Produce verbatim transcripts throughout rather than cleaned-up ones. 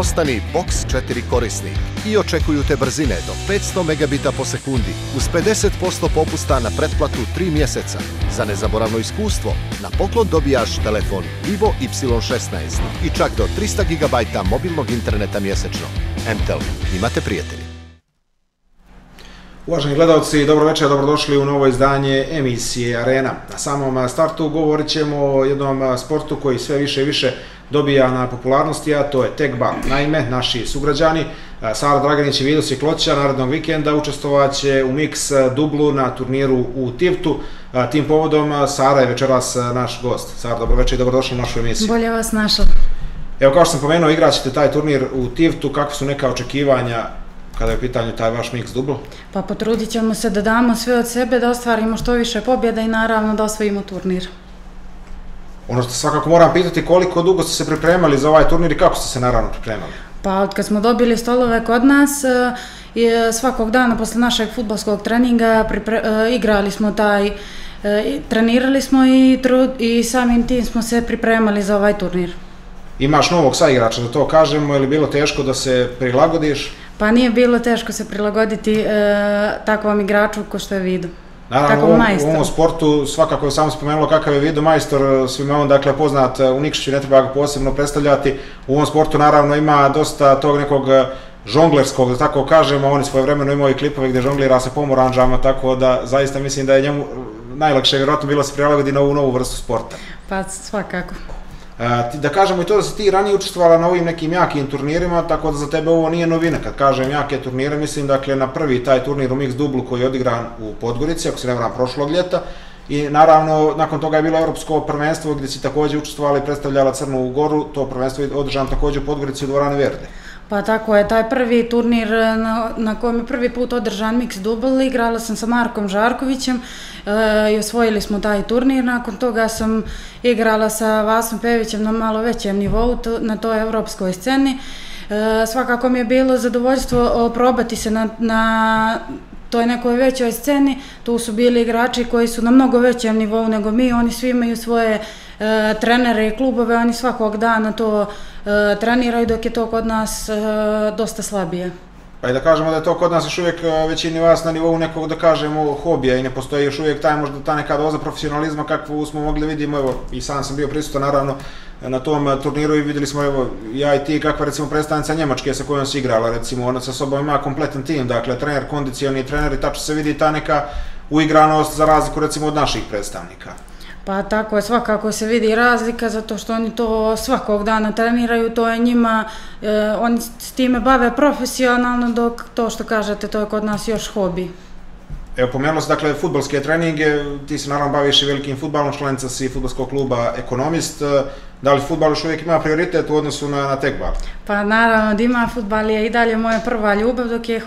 Postani Box četiri korisnik i očekuju te brzine do petsto megabita po sekundi uz pedeset posto popusta na pretplatu tri mjeseca. Za nezaboravno iskustvo na poklon dobijaš telefon Vivo Y šesnaest i čak do trista gigabajta mobilnog interneta mjesečno. M T E L, imate prijatelji. Uvaženi gledalci, dobro večer, dobrodošli u novo izdanje emisije Arena. Na samom startu govorit ćemo o jednom sportu koji sve više i više dobija na popularnosti, a to je tegbal. Naime, naši sugrađani Sara Draganić i Vido Sikloća narednog vikenda učestvovaće u mix dublu na turniru u Tivtu. Tim povodom Sara je večeras naš gost. Sara, dobro večer i dobrodošli u našu emisiju. Bolje vas našao. Evo, kao što sam pomenuo, igraćete taj turnir u Tivtu. Kakve su neka očekivanja kada je u pitanju taj vaš mix dublo? Pa potrudit ćemo se da damo sve od sebe, da ostvarimo što više pobjeda i naravno da osvojimo turnir. Ono što svakako moram pitati, koliko dugo ste se pripremali za ovaj turnir i kako ste se naravno pripremali? Pa od kad smo dobili stolove kod nas, svakog dana posle našeg fudbalskog treninga igrali smo taj, trenirali smo i samim tim smo se pripremali za ovaj turnir. Imaš novog saigrača, da to kažemo, je li bilo teško da se prilagodiš? Pa nije bilo teško se prilagoditi takvom igraču ko što je Vido. Naravno, u ovom sportu svakako je samo spomenulo kakav je Vido majstor, svima on dakle poznat u Nikšiću, ne treba ga posebno predstavljati. U ovom sportu naravno ima dosta tog nekog žonglerskog, da tako kažemo, oni svojevremeno imaju i klipove gdje žonglira sa pomoranđama, tako da zaista mislim da je njemu najlakše vjerojatno bilo se prilagodi na ovu novu vrstu sporta. Pa svakako. Da kažemo i to da si ti ranije učestvovala na ovim nekim jakim turnirima, tako da za tebe ovo nije novina. Kad kažem jake turnire, mislim dakle na prvi taj turnir u mix dublu koji je odigran u Podgorici, ako se ne varam, prošlog ljeta. I naravno, nakon toga je bilo evropsko prvenstvo gdje si također učestvovala i predstavljala Crnu Goru. To prvenstvo je održano također u Podgorici u dvorani Verde. Pa tako je, taj prvi turnir na kojem je prvi put održan mix dubl, igrala sam sa Markom Žarkovićem i osvojili smo taj turnir. Nakon toga sam igrala sa Vasom Pevićem na malo većem nivou na toj evropskoj sceni. Svakako mi je bilo zadovoljstvo probati se na toj nekoj većoj sceni. Tu su bili igrači koji su na mnogo većem nivou nego mi, oni svi imaju svoje trenere i klubove, oni svakog dana to treniraju, dok je to kod nas dosta slabije. Pa i da kažemo da je to kod nas još uvijek većini vas na nivou nekog, da kažemo, hobija i ne postoji još uvijek taj možda ta neka doza profesionalizma kakvu smo mogli vidimo, evo i sam sam bio prisutan naravno na tom turniru i vidjeli smo, evo, ja i ti kakva recimo predstavnica Njemačke sa kojom si igrala, recimo ona sa sobom ima kompletan tim, dakle trener, kondicioni trener i tačno se vidi ta neka uigranost za razliku recimo od naših predstavnika. Pa tako je, svakako se vidi razlika zato što oni to svakog dana treniraju, to je njima, oni s time bave profesionalno, dok to što kažete to je kod nas još hobi. Evo, pomenulo se dakle fudbalske treninge, ti se naravno baviš i velikim fudbalom, članica si fudbalskog kluba Ekonomist. Da li fudbal još uvijek ima prioritet u odnosu na tegbal? Pa naravno da ima, fudbal je i dalje moja prva ljubav,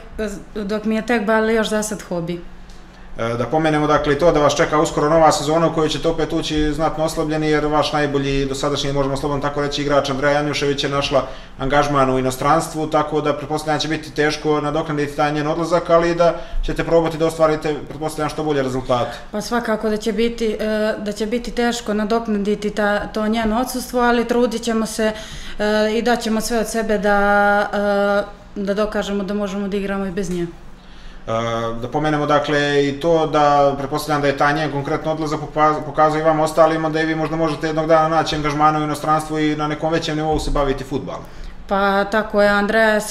dok mi je tegbal još za sad hobi. Da pomenemo dakle i to da vas čeka uskoro nova sezona u kojoj ćete opet ući znatno oslabljeni, jer vaš najbolji dosadašnji, možemo slobodno tako reći, igrač Andreja Janjušević je našla angažman u inostranstvu, tako da pretpostavljam će biti teško nadoknaditi taj njen odlazak, ali da ćete probati da ostvarite, pretpostavljam, što bolje rezultate. Pa svakako da će biti, da će biti teško nadoknaditi to njeno odsustvo, ali trudit ćemo se i daćemo sve od sebe da dokažemo da možemo da igramo i bez nje. Da pomenemo dakle i to da pretpostavljam da je taj njen konkretno odlazak pokazuje i vam ostalima da i vi možda možete jednog dana naći angažmana u inostranstvu i na nekom većem nivou se baviti fudbalom. Pa tako je, Andreja je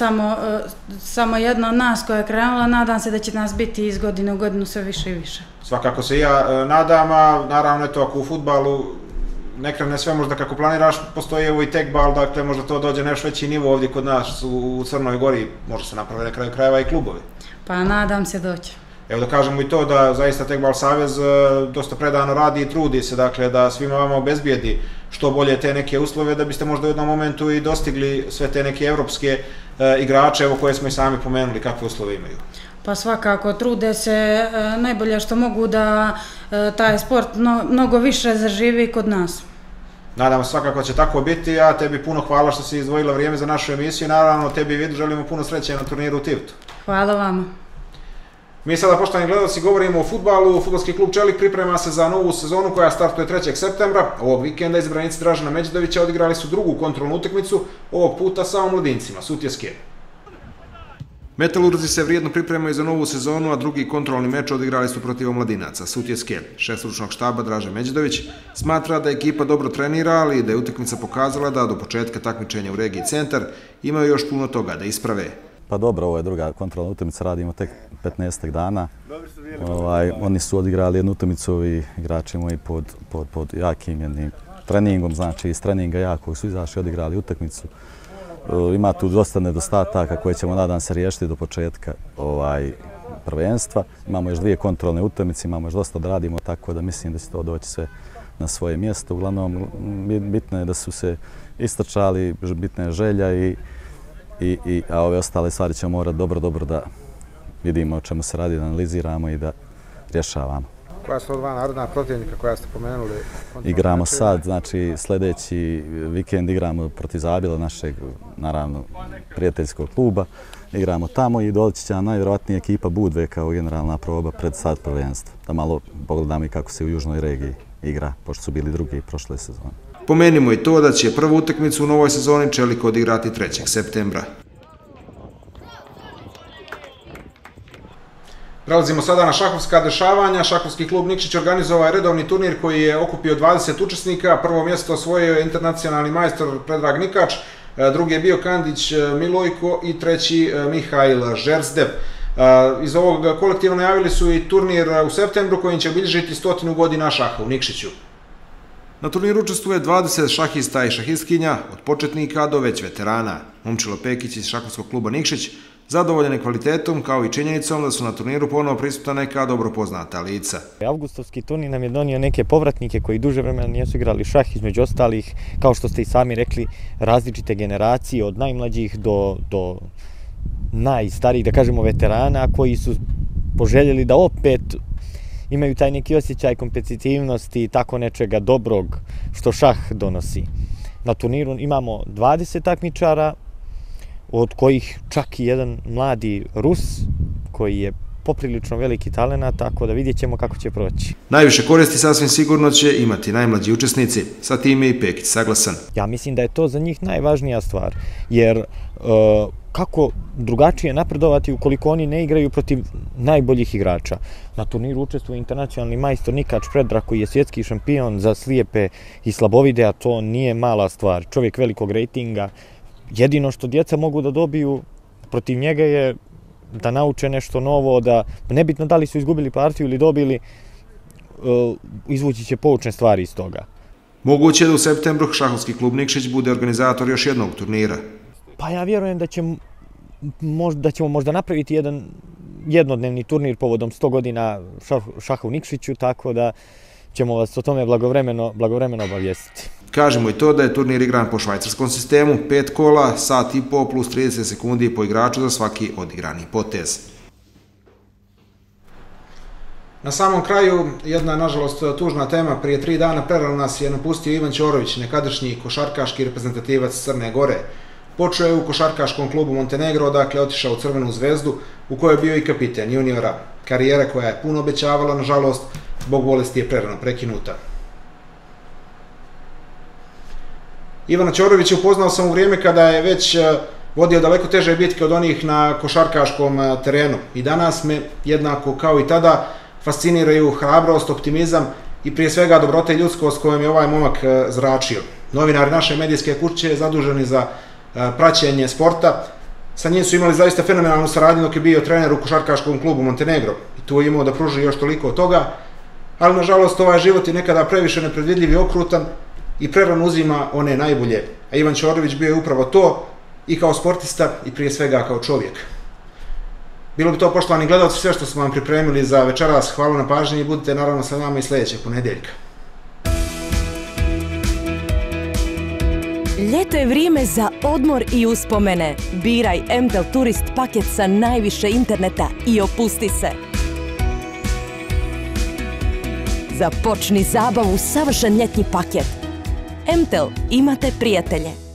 samo jedna od nas koja je krenula, nadam se da će nas biti iz godine u godinu sve više i više. Svakako se i ja nadam, a naravno je to ako u fudbalu ne krene sve možda kako planiraš, postoji evo i tegbal, dakle možda to dođe na još veći nivo ovdje kod nas u Crnoj Gori, može se napraviti na kraju krajeva i klubovi. Pa nadam se doći. Evo da kažemo i to da zaista Tegbal Savez dosta predano radi i trudi se dakle da svima vama obezbijedi što bolje te neke uslove da biste možda u jednom momentu i dostigli sve te neke evropske igrače evo koje smo i sami pomenuli kakve uslove imaju. Pa svakako trude se najbolje što mogu da taj sport mnogo više zaživi kod nas. Nadamo se svakako će tako biti, a tebi puno hvala što si izdvojila vrijeme za našu emisiju i naravno tebi i Vidu želimo puno sreće na turniru u Tivtu. Hvala vama. Mi sada, poštovani gledalci, govorimo o fudbalu. Fudbalski klub Čelik priprema se za novu sezonu koja startuje trećeg septembra. Ovog vikenda izbranici Dražena Međedovića odigrali su drugu kontrolnu utakmicu, ovog puta sa omladincima Sutjeske. Metalurzi se vrijedno pripremaju za novu sezonu, a drugi kontrolni meč odigrali su protiv omladinaca Sutjeske. Šef stručnog štaba Dražen Međedović smatra da ekipa dobro trenira, ali i da je utakmica pokazala da do početka takmičenja u regiji Centar imaju još puno toga da isprave. Pa dobro, ovo je druga kontrolna utakmica, radimo tek petnaestak dana. Ovaj, oni su odigrali jednu utakmicu i igrači moji pod, pod, pod jakim jednim treningom, znači iz treninga jakog su izašli i odigrali utakmicu. Ima tu dosta nedostataka koje ćemo, nadam se, riješiti do početka ovaj, prvenstva. Imamo još dvije kontrolne utakmice, imamo još dosta da radimo, tako da mislim da će to doći sve na svoje mjesto. Uglavnom, bitno je da su se istrčali, bitna je želja, i, i, i, a ove ostale stvari ćemo morati dobro, dobro da vidimo o čemu se radi, da analiziramo i da rješavamo. Koja su dva narodna protivnika koja ste pomenuli? Igramo sad, znači sljedeći vikend igramo protiv Zabila, našeg, naravno, prijateljskog kluba. Igramo tamo i doći će najvjerojatnija ekipa Budve kao generalna proba pred sad prvenstva. Da malo pogledamo i kako se u južnoj regiji igra, pošto su bili drugi prošle sezone. Pomenimo i to da će prvu utakmicu u novoj sezoni Čelik odigrati trećeg septembra. Prelazimo sada na šahovska dešavanja. Šahovski klub Nikšić organizovao je redovni turnir koji je okupio dvadeset učesnika. Prvo mjesto osvojio je internacionalni majstor Predrag Nikač, drugi je bio Kandić Milojko i treći Mihajl Žerzdev. Iz ovog kolektiva najavili su i turnir u septembru kojim će obilježiti stotinu godina šaha u Nikšiću. Na turniru učestvuje dvadeset šahista i šahistkinja, od početnika do već veterana. Momčilo Pekić iz šahovskog kluba Nikšić zadovoljen je kvalitetom, kao i činjenicom da su na turniru ponovo prisutna neka dobro poznata lica. Avgustovski turnir nam je donio neke povratnike koji duže vremena nisu igrali šah, između ostalih, kao što ste i sami rekli, različite generacije, od najmlađih do, do najstarijih, da kažemo, veterana, koji su poželjeli da opet imaju taj neki osjećaj kompetitivnosti i tako nečega dobrog što šah donosi. Na turniru imamo dvadeset takmičara, od kojih čak i jedan mladi Rus koji je poprilično veliki talenat, tako da vidjet ćemo kako će proći. Najviše koristi sasvim sigurno će imati najmlađi učesnici, sa time i Pekić saglasan. Ja mislim da je to za njih najvažnija stvar, jer e, kako drugačije napredovati ukoliko oni ne igraju protiv najboljih igrača. Na turniru učestvuje internacionalni majstor Nikač Predrag koji je svjetski šampion za slijepe i slabovide, a to nije mala stvar. Čovjek velikog rejtinga. Jedino što djeca mogu da dobiju protiv njega je da nauče nešto novo, da nebitno da li su izgubili partiju ili dobili, izvući će poučne stvari iz toga. Moguće je da u septembru šahovski klub Nikšić bude organizator još jednog turnira. Pa ja vjerujem da ćemo, da ćemo možda napraviti jedan jednodnevni turnir povodom sto godina šaha u Nikšiću, tako da ćemo vas o tome blagovremeno, blagovremeno obavijestiti. Kažemo i to da je turnir igran po švajcarskom sistemu, pet kola, sat i po plus trideset sekundi po igraču za svaki odigrani potez. Na samom kraju, jedna, nažalost, tužna tema. Prije tri dana prerano nas je napustio Ivan Ćorović, nekadašnji košarkaški reprezentativac Crne Gore. Počeo je u košarkaškom klubu Montenegro, dakle otišao u Crvenu zvezdu, u kojoj je bio i kapiten juniora. Karijera koja je puno obećavala, nažalost, zbog bolesti je prerano prekinuta. Ivana Ćorovića upoznao sam u vrijeme kada je već vodio daleko teže bitke od onih na košarkaškom terenu. I danas me, jednako kao i tada, fasciniraju hrabrost, optimizam i prije svega dobrota i ljudskost kojom je ovaj momak zračio. Novinari naše medijske kuće zaduženi za praćenje sporta, sa njim su imali zaista fenomenalnu saradnju dok je bio trener u košarkaškom klubu Montenegro. I tu je imao da pruži još toliko od toga, ali nažalost ovaj život je nekada previše nepredvidljiv i okrutan i prerano uzima one najbolje. A Ivan Ćorović bio je upravo to, i kao sportista i prije svega kao čovjek. Bilo bi to, poštovani gledalci, sve što smo vam pripremili za večeras. Hvala na pažnji i budite naravno sa nama i sljedećeg ponedjeljka. Ljeto je vrijeme za odmor i uspomene. Biraj M T L Turist paket sa najviše interneta i opusti se. Započni zabavu savršen ljetni paket. M T L, imate prijatelje.